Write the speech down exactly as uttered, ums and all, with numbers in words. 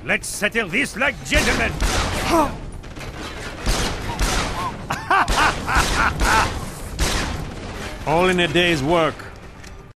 Let's settle this like gentlemen! All in a day's work.